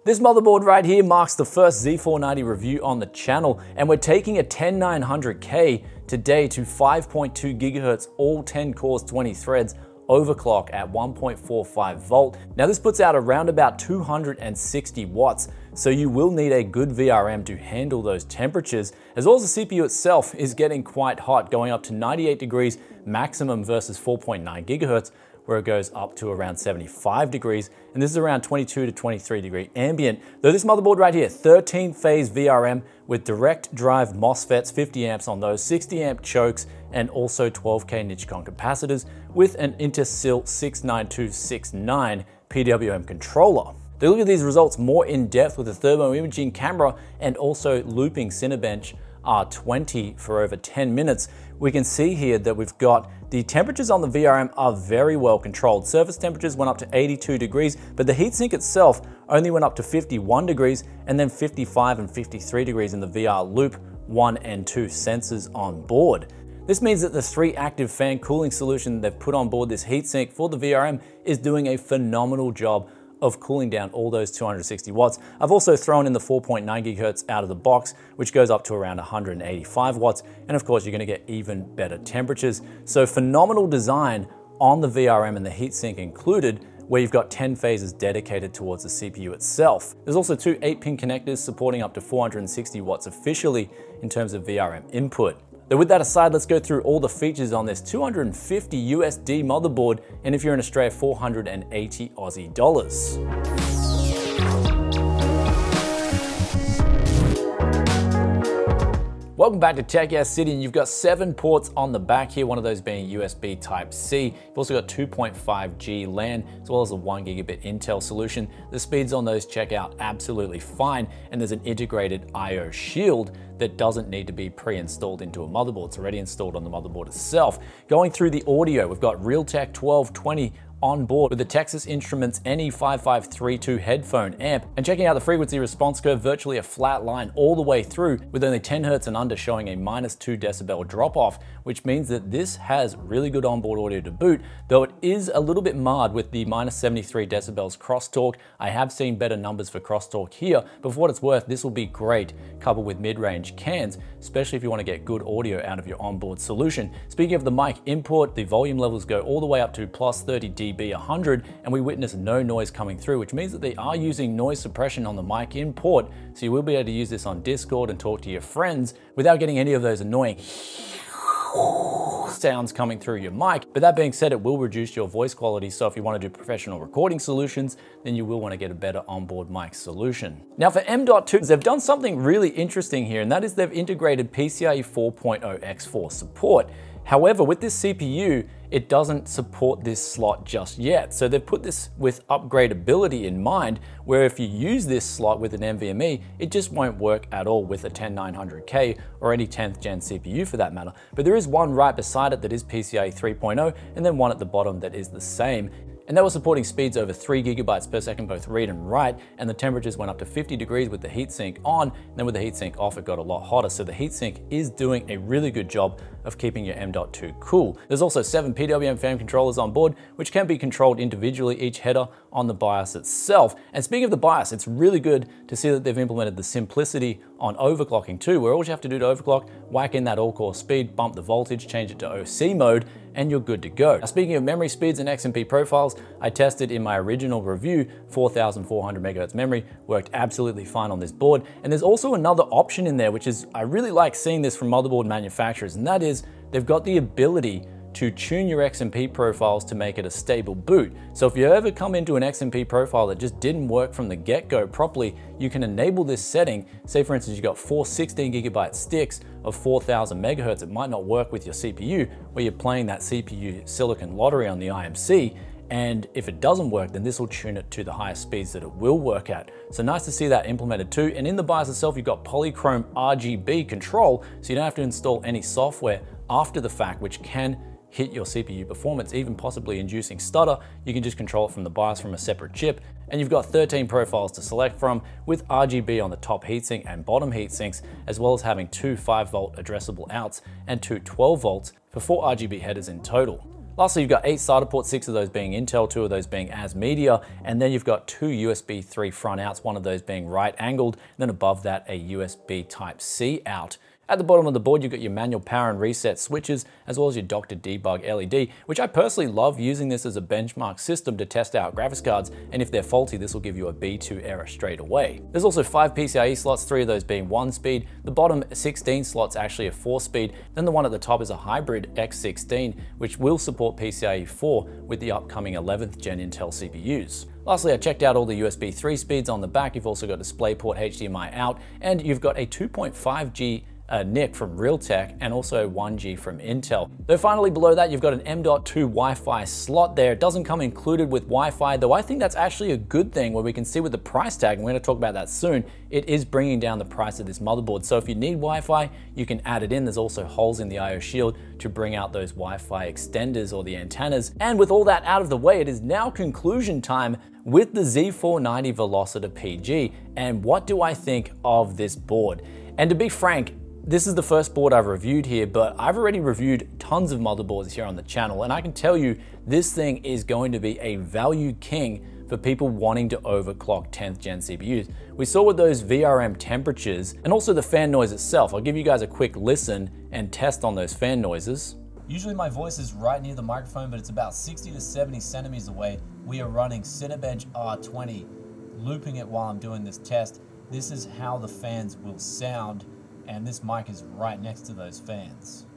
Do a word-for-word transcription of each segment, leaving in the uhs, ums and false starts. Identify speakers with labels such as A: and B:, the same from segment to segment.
A: This motherboard right here marks the first Z four ninety review on the channel, and we're taking a ten nine hundred K today to five point two gigahertz, all ten cores, twenty threads, overclock at one point four five volt. Now this puts out around about two hundred sixty watts, so you will need a good V R M to handle those temperatures, as well as the C P U itself is getting quite hot, going up to ninety-eight degrees maximum versus four point nine gigahertz, where it goes up to around seventy-five degrees, and this is around twenty-two to twenty-three degree ambient. Though this motherboard right here, thirteen phase V R M with direct drive MOSFETs, fifty amps on those, sixty amp chokes, and also twelve K Nichicon capacitors with an Intersil six nine two six nine P W M controller. They look at these results more in depth with a thermo imaging camera and also looping Cinebench R twenty for over ten minutes. We can see here that we've got the temperatures on the V R M are very well controlled. Surface temperatures went up to eighty-two degrees, but the heatsink itself only went up to fifty-one degrees, and then fifty-five and fifty-three degrees in the V R Loop one and two sensors on board. This means that the three active fan cooling solution they've put on board this heatsink for the V R M is doing a phenomenal job of cooling down all those two hundred sixty watts. I've also thrown in the four point nine gigahertz out of the box, which goes up to around one hundred eighty-five watts. And of course, you're gonna get even better temperatures. So phenomenal design on the V R M and the heatsink included, where you've got ten phases dedicated towards the C P U itself. There's also two eight pin connectors supporting up to four hundred sixty watts officially in terms of V R M input. Though with that aside, let's go through all the features on this two hundred fifty U S D motherboard, and if you're in Australia, four hundred eighty Aussie dollars. Welcome back to Tech Ass City, and you've got seven ports on the back here, one of those being U S B Type C. You've also got two point five G LAN, as well as a one gigabit Intel solution. The speeds on those check out absolutely fine, and there's an integrated I O shield that doesn't need to be pre-installed into a motherboard. It's already installed on the motherboard itself. Going through the audio, we've got Realtek twelve twenty on board with the Texas Instruments N E five five three two headphone amp, and checking out the frequency response curve, virtually a flat line all the way through, with only ten hertz and under showing a minus two decibel drop off, which means that this has really good onboard audio to boot, though it is a little bit marred with the minus seventy-three decibels crosstalk. I have seen better numbers for crosstalk here, but for what it's worth, this will be great coupled with mid-range cans, especially if you want to get good audio out of your onboard solution. Speaking of the mic input, the volume levels go all the way up to plus thirty D B one hundred, and we witness no noise coming through, which means that they are using noise suppression on the mic in port, so you will be able to use this on Discord and talk to your friends without getting any of those annoying sounds coming through your mic. But that being said, it will reduce your voice quality, so if you want to do professional recording solutions, then you will want to get a better onboard mic solution. Now for M dot two, they've done something really interesting here, and that is they've integrated PCIe four point oh by four support. However, with this C P U, it doesn't support this slot just yet. So they've put this with upgradability in mind, where if you use this slot with an NVMe, it just won't work at all with a ten nine hundred K or any tenth gen C P U for that matter. But there is one right beside it that is PCIe three point oh, and then one at the bottom that is the same. And that was supporting speeds over three gigabytes per second, both read and write, and the temperatures went up to fifty degrees with the heatsink on, and then with the heatsink off, it got a lot hotter. So the heatsink is doing a really good job of keeping your M dot two cool. There's also seven P W M fan controllers on board, which can be controlled individually, each header on the BIOS itself. And speaking of the BIOS, it's really good to see that they've implemented the simplicity on overclocking too, where all you have to do to overclock, whack in that all-core speed, bump the voltage, change it to O C mode, and you're good to go. Now, speaking of memory speeds and X M P profiles, I tested in my original review, four thousand four hundred megahertz memory, worked absolutely fine on this board. And there's also another option in there, which is, I really like seeing this from motherboard manufacturers, and that is they've got the ability to tune your X M P profiles to make it a stable boot. So if you ever come into an X M P profile that just didn't work from the get-go properly, you can enable this setting. Say for instance, you've got four sixteen gigabyte sticks of four thousand megahertz. It might not work with your C P U, where you're playing that C P U silicon lottery on the I M C. And if it doesn't work, then this will tune it to the highest speeds that it will work at. So nice to see that implemented too. And in the BIOS itself, you've got polychrome R G B control, so you don't have to install any software after the fact, which can hit your C P U performance, even possibly inducing stutter. You can just control it from the BIOS from a separate chip. And you've got thirteen profiles to select from, with R G B on the top heatsink and bottom heatsinks, as well as having two five volt addressable outs and two twelve volts for four R G B headers in total. Lastly, you've got eight SATA ports, six of those being Intel, two of those being as media, and then you've got two U S B three front outs, one of those being right angled, and then above that a U S B Type C out. At the bottom of the board, you've got your manual power and reset switches, as well as your Doctor Debug L E D, which I personally love using this as a benchmark system to test out graphics cards, and if they're faulty, this will give you a B two error straight away. There's also five PCIe slots, three of those being one speed. The bottom sixteen slots actually a four speed. Then the one at the top is a hybrid X sixteen, which will support PCIe four with the upcoming eleventh gen Intel C P Us. Lastly, I checked out all the U S B three speeds on the back. You've also got DisplayPort H D M I out, and you've got a two point five G a N I C from Realtek and also one G from Intel. Though finally below that, you've got an M dot two Wi-Fi slot there. It doesn't come included with Wi-Fi, though I think that's actually a good thing where we can see with the price tag, and we're gonna talk about that soon, it is bringing down the price of this motherboard. So if you need Wi-Fi, you can add it in. There's also holes in the I O shield to bring out those Wi-Fi extenders or the antennas. And with all that out of the way, it is now conclusion time with the Z four ninety Velocita P G. And what do I think of this board? And to be frank, this is the first board I've reviewed here, but I've already reviewed tons of motherboards here on the channel, and I can tell you this thing is going to be a value king for people wanting to overclock tenth gen C P Us. We saw with those V R M temperatures and also the fan noise itself. I'll give you guys a quick listen and test on those fan noises.
B: Usually my voice is right near the microphone, but it's about sixty to seventy centimeters away. We are running Cinebench R twenty, looping it while I'm doing this test. This is how the fans will sound, and this mic is right next to those fans.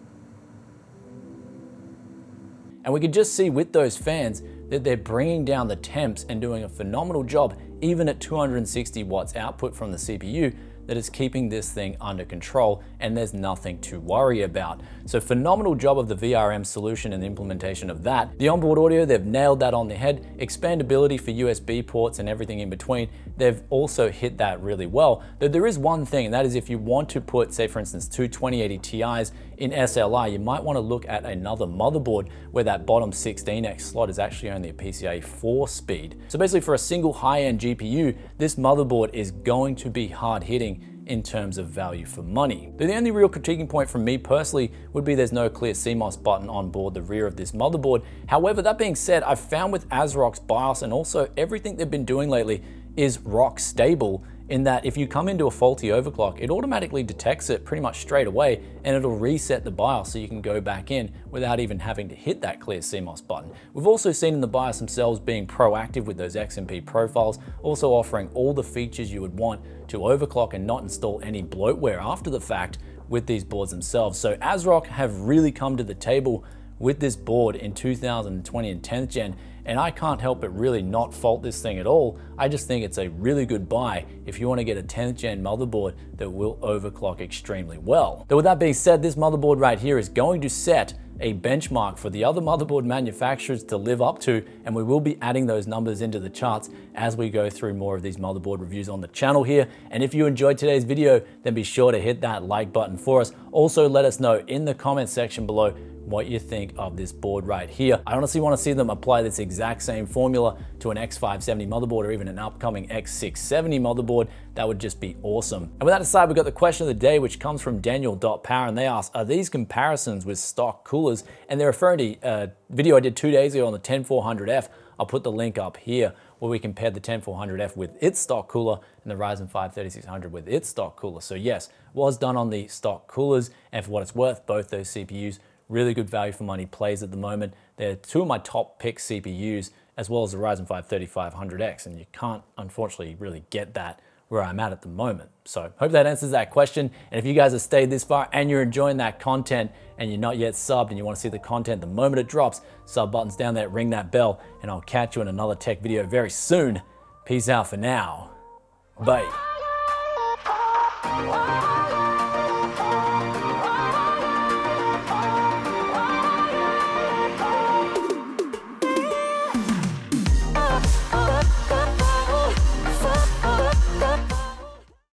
A: And we could just see with those fans that they're bringing down the temps and doing a phenomenal job, even at two hundred sixty watts output from the C P U, that is keeping this thing under control, and there's nothing to worry about. So phenomenal job of the V R M solution and the implementation of that. The onboard audio, they've nailed that on the head. Expandability for U S B ports and everything in between, they've also hit that really well. Though there is one thing, and that is if you want to put, say for instance, two twenty eighty Ti's in S L I, you might want to look at another motherboard where that bottom sixteen X slot is actually only a PCIe four speed. So basically for a single high-end G P U, this motherboard is going to be hard hitting in terms of value for money. The only real critiquing point from me personally would be there's no clear C MOS button on board the rear of this motherboard. However, that being said, I've found with ASRock's BIOS and also everything they've been doing lately is rock stable, in that if you come into a faulty overclock, it automatically detects it pretty much straight away, and it'll reset the BIOS so you can go back in without even having to hit that clear C MOS button. We've also seen in the BIOS themselves being proactive with those X M P profiles, also offering all the features you would want to overclock and not install any bloatware after the fact with these boards themselves. So ASRock have really come to the table with this board in two thousand twenty and tenth gen, and I can't help but really not fault this thing at all. I just think it's a really good buy if you want to get a tenth gen motherboard that will overclock extremely well. Though with that being said, this motherboard right here is going to set a benchmark for the other motherboard manufacturers to live up to, and we will be adding those numbers into the charts as we go through more of these motherboard reviews on the channel here. And if you enjoyed today's video, then be sure to hit that like button for us. Also, let us know in the comments section below what you think of this board right here. I honestly want to see them apply this exact same formula to an X five seventy motherboard or even an upcoming X six seventy motherboard. That would just be awesome. And with that aside, we've got the question of the day, which comes from Daniel dot power, and they ask, are these comparisons with stock coolers? And they're referring to a video I did two days ago on the ten four hundred F. I'll put the link up here where we compared the ten four hundred F with its stock cooler and the Ryzen five thirty-six hundred with its stock cooler. So yes, was done on the stock coolers, and for what it's worth, both those C P Us, really good value for money plays at the moment. They're two of my top pick C P Us, as well as the Ryzen five thirty-five hundred X, and you can't unfortunately really get that where I'm at at the moment. So hope that answers that question. And if you guys have stayed this far and you're enjoying that content and you're not yet subbed and you want to see the content the moment it drops, sub button's down there, ring that bell, and I'll catch you in another tech video very soon. Peace out for now. Bye.